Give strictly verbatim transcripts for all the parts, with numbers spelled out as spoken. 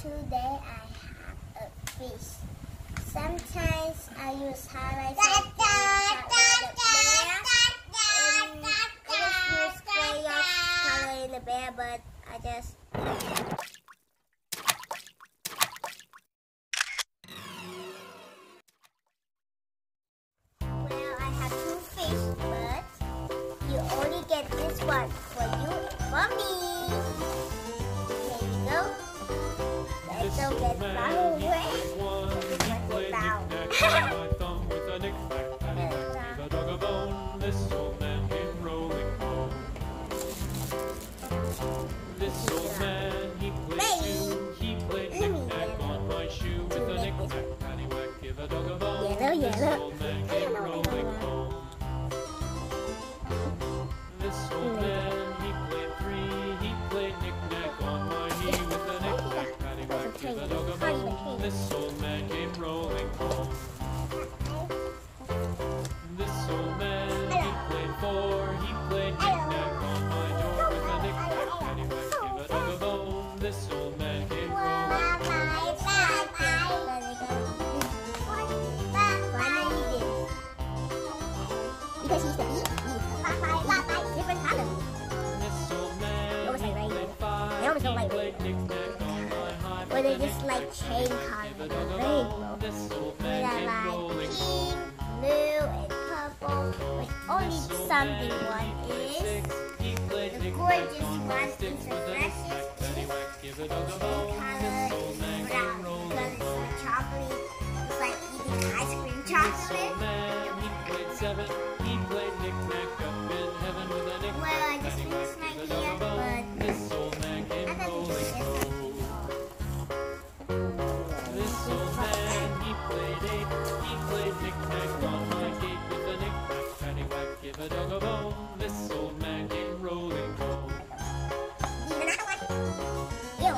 Today I have a fish. Sometimes I use highlights and I use crayon color in the bear, but I just well, I have two fish, but you only get this one for you and for me. Here you go. Let's go get far away. Let it down. This old man came rolling home. This old man, he played too. He played knick-knack on my shoe with a knick-knack, paddywhack, give a dog a bone. This old man came rolling home. This old man, he played three. He played knick-knack on my knee with a knick-knack, paddywhack, give a dog a bone. This old man came rolling home. This old man, he played four. He played knick-knack on my door with a knick-knack, paddywhack, give a dog a bone. This old man came rolling home. Because he's the beat, different color. This old man, Almost like he rainbow. played five. They almost look He like played knick-knack on my high Or they're with a just like chain color, give a dog a rainbow. bone. This old They man are came like rolling pink, home. blue, and purple. But only This old something man, one he played is six. He played the knick-knack gorgeous on my one sticks is with the a knick-knack, freshest paddywhack, give a dog a chain bone. This color old man is came brown rolling because home. it's chocolate. It's like eating ice cream This chocolate. old man, he played seven. He played knick-knack up in heaven with a knick-knack, Well, I just paddywhack, finished my give a dog a here, bone. but This old man I came thought rolling this was home. This old man, he played eight. He played knick-knack on my gate with a knick-knack, paddywhack, give a dog a bone. This old man came rolling home. even another one. Ew.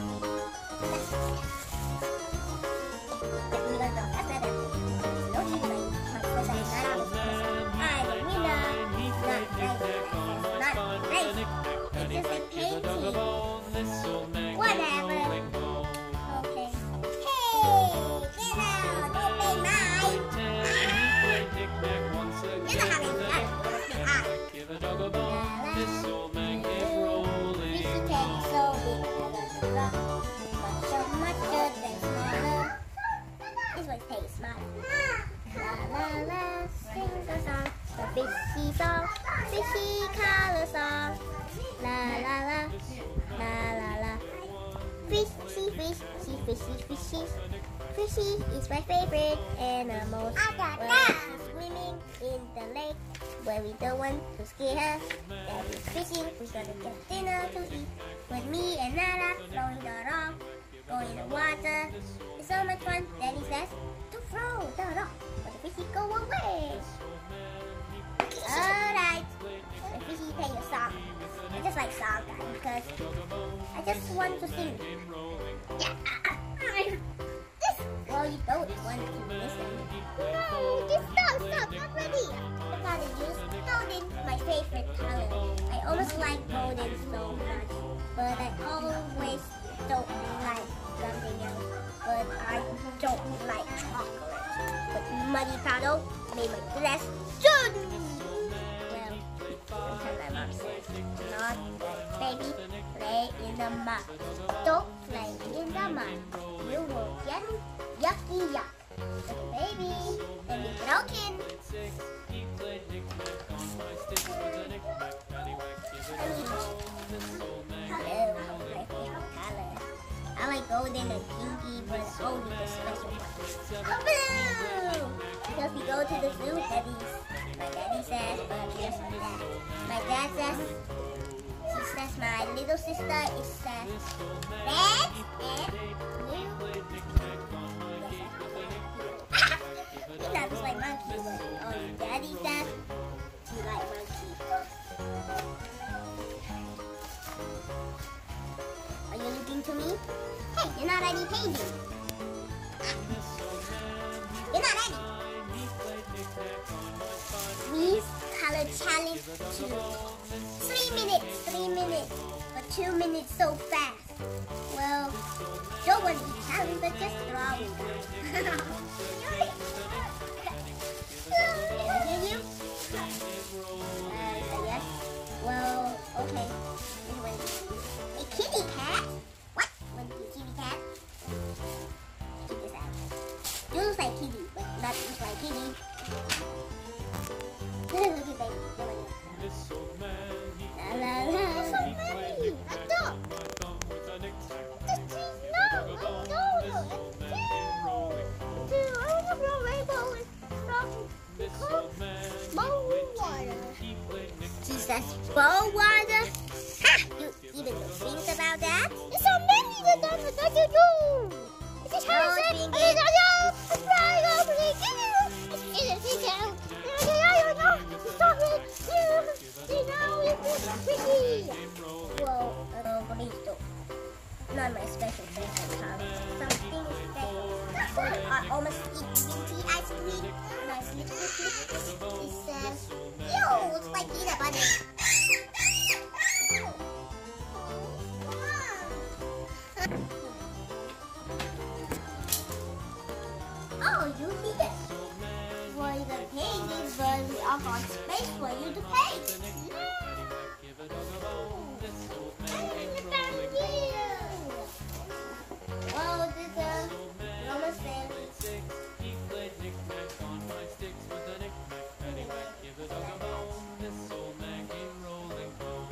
That's even though that's better. No cheese, like, my first This time, old man, he I played don't know. nine. He played Not knick-knack on my Not spine with a race. knick-knack, It's just paddywhack, a give a dog a painting. bone. This old man came Whatever. rolling home. Okay. Hey, get out. Don't be mine. Ten, he played knick-knack once again You're not having with a fun. knick-knack, paddywhack, give a dog a bone. This old man came rolling Fishy cake home. so big, but so much good than smaller. This one tastes smart. La la la, sing the song, the fishy song, fishy color song. La la la, la la la. Fishy, fishy, fishy, fishy. Fishy is my favorite animal. We're swimming in the lake where we don't want to scare her. Daddy's fishing, we're gonna get dinner to eat. With me and Nala throwing the rock, going in the water. It's so much fun. Daddy says to throw the rock, but the fishy go away. Alright, the fishy play a song. I just like song guys because I just want to sing. Yeah. This. Well, you don't want to listen. No, just stop, stop, not ready. The color is golden, my favorite color. I almost like golden so much, but I always don't like something else. But I don't like chocolate. But Muddy Paddle made my dress good. Well, because my mom says not, baby, play in the mud. Don't play in the mud. You will get yucky yuck. Baby, and be broken. Hello, my favorite color. I like golden and pinky, but only the special one. Oh, blue! Because we go to the zoo, daddy's. My daddy says, but just my dad. My dad says, she says my little sister is says red and blue. He loves like monkey, but only daddy says he like monkey. Are you looking to me? Hey, you're not ready painting. You're not ready. Please color challenge two. Three minutes, three minutes, but two minutes so fast. Well, Joe wouldn't eat him, but just throw him. Hear you? Uh, so yes. Well, okay. A kitty cat? What? Want to be a kitty cat? Check this out. You look like kitty, but not just like kitty. Look at baby. La la la. That's so many. I don't. This is no. I don't know. Dude, I want to blow rainbow and stuff. Bowl water. She says bowl water. Ha! You even think about that? There's so many that don't know what to do. It's just how to say. I don't know. It's right over there. It's in the detail. I don't know. Stop it. You know it's pretty. Well, uh, bonito. Not my special favorite color. Something special. I almost eat minty ice cream. Nice little cookie. It says, ew, looks like peanut butter. Oh, you see it. For the pig is really a hot space for you to pay. Well, this is almost there. He played knick-knack on my sticks with a knick-knack, paddywhack, give a dog a bone. This old man came rolling home.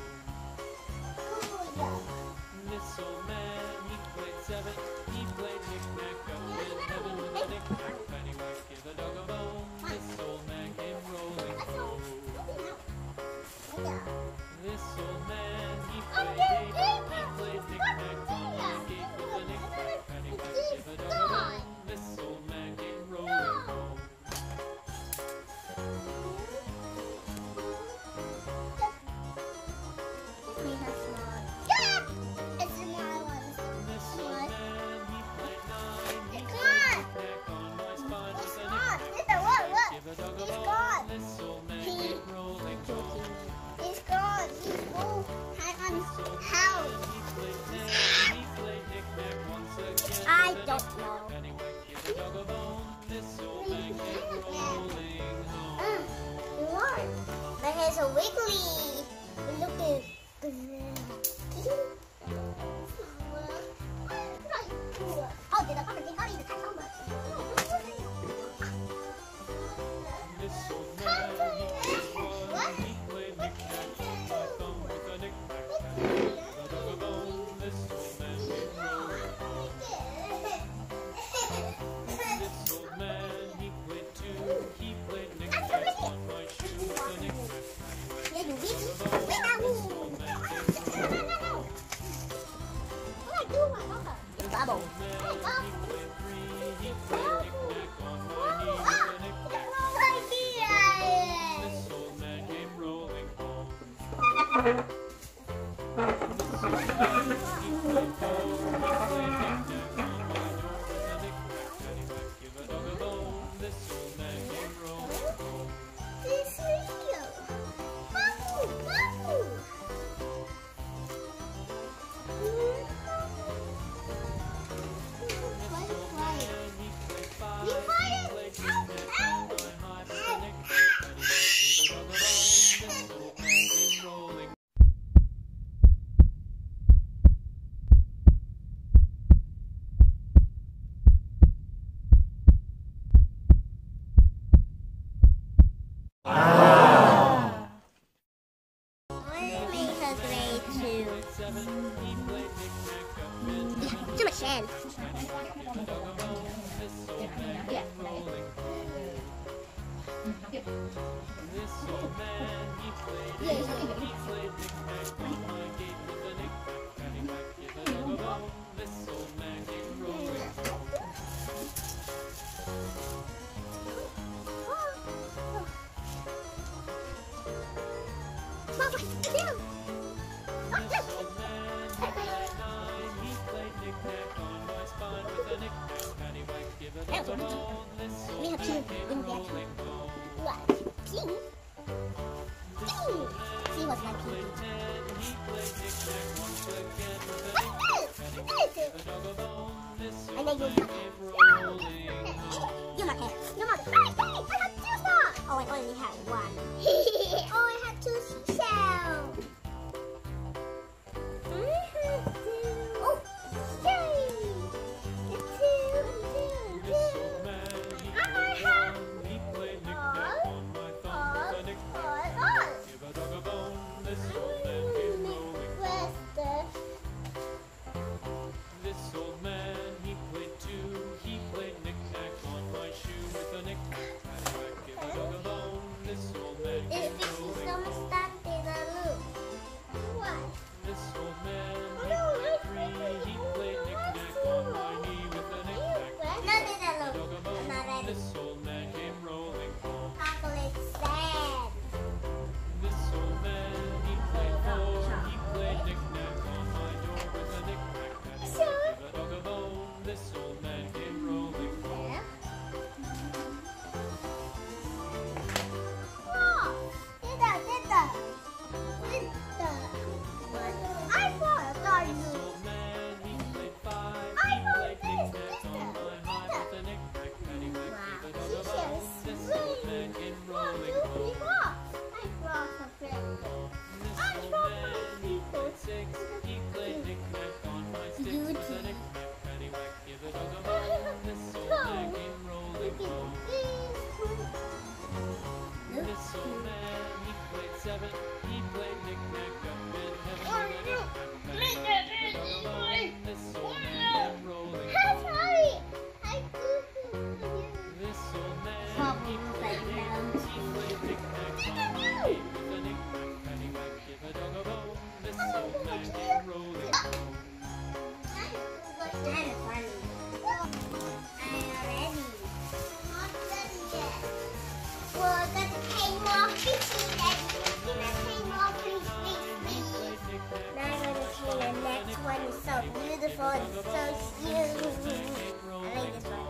This old man, he played seven. He played knick-knack up in heaven with a knick-knack, paddywhack, give a dog a bone. This old man came rolling home. This old man, he played eight. He played knick-knack on my gate with a knick-knack, paddywhack, give a dog a bone. This old man came rolling home. We have small. Yeah! It's the small ones. This old man, he played nine. He Come played on! knick-knack on my spine It's with a gone. knick-knack, Listen, look, look. give a dog a He's bone. gone. This old man He- came rolling home. He's gone. He's full. Hang on. How? He played ten. He played knick-knack once again. I with a don't knick-knack, know. paddywhack, give a dog a bone. This old man came rolling home. Uh, you are. My hair's so wiggly. Look at Oh, did I come and think I need to touch on This old man, he played one. He played knick-knack on my thumb with a knick-knack, paddywhack, give a dog a bone. This old man came rolling home. This old man, he played two. He played knick-knack on my shoe with a knick-knack, Yeah, you paddywhack, did. give a bone. Wait, now. This old man came No, no, no, no. What I do, my mother? It's bubble. man, Hey, he bubble. played three. He played knick-knack on my knee with Ah, a knick-knack. right here. This old man came rolling home. This old man, he played four. He played knick-knack on my door with a knick-knack, paddywhack, give a dog a bone. This old man came rolling home. This is you. Bubble, bubble. This old man, he played five. Be He quiet. played Ow, knick-knack ow. on my high with a knick-knack, paddywhack, give a dog a bone. This old man came rolling. Seven, he played knick-knack up in heaven. Too much sand. Give a dog a bone. This old man came rolling home. This old man, he played eight. He played knick-knack on my gate with a knick-knack, paddywhack, give a dog a bone. This old man came rolling home. Mama, get down. This old man, he played nine. He played knick-knack on my spine with a knick-knack, paddywhack, give a dog a bone. This We old have man two came in there. rolling home. What? Ping? This Ping. old man, See what's my he ping. played ten. He played knick-knack once again with a What's knick-knack, this? and then you came rolling home. You my cat. You my cat. Hey, hey, I have two stars. Oh, I only have one. Oh, I have two seashells. Oh, yay! It's two, two, This two. old man, he I played have one. He played knick-knack on my thumb with a knick-knack. all. Give a dog a bone. This old man came rolling home. This old man, he played two. He played knick-knack on my shoe with a knick-knack. Paddywhack, give a dog a bone. This old man If came this is rolling some home. stuff in a loop. What? This old man, Oh, he no, played I- three. He played knick-knack on my knee with a knick-knack. Not in a Dog loop. a bone. I'm not ready. This old man came rolling home. Chocolate sand. This old man, he played four. He played knick-knack on my door with a knick-knack. Paddywhack, give a dog a bone. This old man came rolling home. Yeah. Wow. Dita, Dita. Dita. I want This you. old man, he played five. I He know played this, knick-knack this, on my this. heart with a knick-knack. Paddywhack, give a dog a Wow, bone. this This is old man came One, rolling two, three, home. four. I brought a friend. This I old brought man, my he people. played six. He played knick-knack on my sticks You with a too. knick-knack. Paddywhack, give a dog a bone. This old man came rolling home. This old man, he played seven. He played knick-knack up in heaven with a knick-knack. Paddywhack, give a dog a bone. This old man came rolling I'm home. sorry. I do you. This old man, Trouble he with played that eight. mouse. He played knick-knack on my knee with a knick-knack. Paddywhack, give a dog a bone. This old man came rolling home. That's funny. I'm ready. Not ready yet. Well, I got to pay more fishing, Daddy. Can I pay more, please, please, please? Now I'm going to pay the next one. It's so beautiful and so cute. I like this one.